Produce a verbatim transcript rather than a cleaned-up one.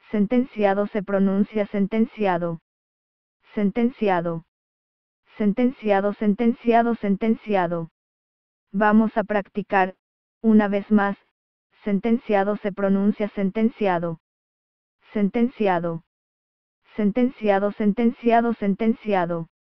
Sentenciado se pronuncia sentenciado. Sentenciado. Sentenciado, sentenciado, sentenciado. Vamos a practicar, una vez más, sentenciado se pronuncia sentenciado. Sentenciado. Sentenciado, sentenciado, sentenciado.